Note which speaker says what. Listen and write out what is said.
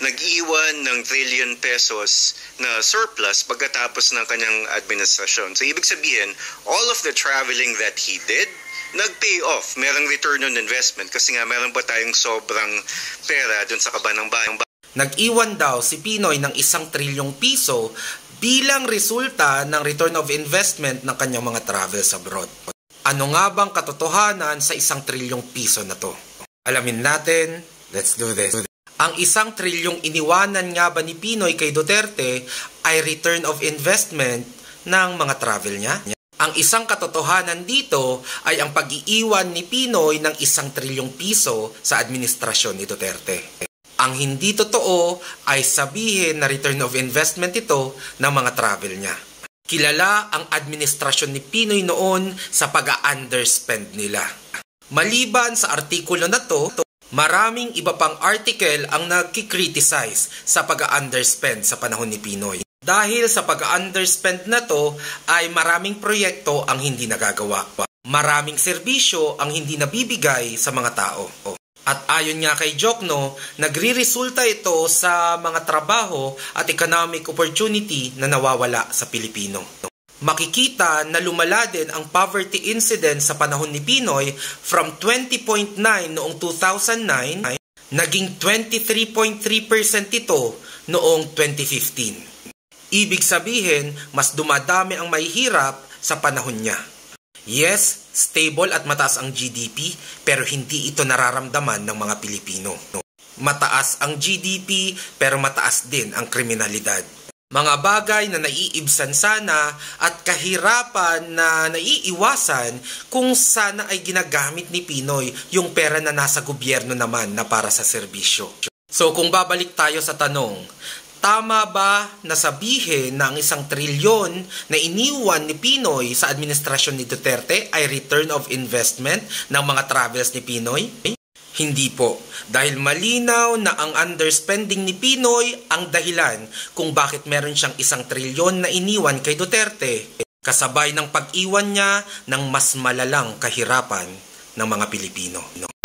Speaker 1: nag-iwan ng trillion pesos na surplus pagkatapos ng kanyang administrasyon. So ibig sabihin, all of the traveling that he did, nag-pay off. Merong return on investment kasi nga meron pa tayong sobrang pera dun sa kaba ng bayan.
Speaker 2: Nag-iwan daw si Pinoy ng 1 trilyong piso bilang resulta ng return of investment ng kanyang mga travels abroad. Ano nga bang katotohanan sa 1 trilyong piso na to? Alamin natin, let's do this. Ang 1 trilyong iniwanan nga ba ni Pinoy kay Duterte ay return of investment ng mga travel niya? Ang isang katotohanan dito ay ang pag-iiwan ni Pinoy ng 1 trilyong piso sa administrasyon ni Duterte. Ang hindi totoo ay sabihin na return of investment ito ng mga travel niya. Kilala ang administrasyon ni Pinoy noon sa pag-underspend nila. Maliban sa artikulo na to, maraming iba pang article ang nagki-criticize sa pag-underspend sa panahon ni Pinoy. Dahil sa pag-underspend na to ay maraming proyekto ang hindi nagagawa. Maraming serbisyo ang hindi nabibigay sa mga tao. At ayon nga kay Jokno, nagre-resulta ito sa mga trabaho at economic opportunity na nawawala sa Pilipino. Makikita na lumala din ang poverty incidence sa panahon ni Pinoy from 20.9 noong 2009, naging 23.3% ito noong 2015. Ibig sabihin, mas dumadami ang mahihirap sa panahon niya. Yes, stable at mataas ang GDP, pero hindi ito nararamdaman ng mga Pilipino. Mataas ang GDP, pero mataas din ang kriminalidad. Mga bagay na naiibsan sana at kahirapan na naiiwasan kung sana ay ginagamit ni Pinoy yung pera na nasa gobyerno naman na para sa serbisyo. So kung babalik tayo sa tanong, tama ba na sabihin na ang 1 trilyon na iniwan ni Pinoy sa administrasyon ni Duterte ay return of investment ng mga travels ni Pinoy? Hindi po, dahil malinaw na ang underspending ni Pinoy ang dahilan kung bakit meron siyang 1 trilyon na iniwan kay Duterte, kasabay ng pag-iwan niya ng mas malalang kahirapan ng mga Pilipino.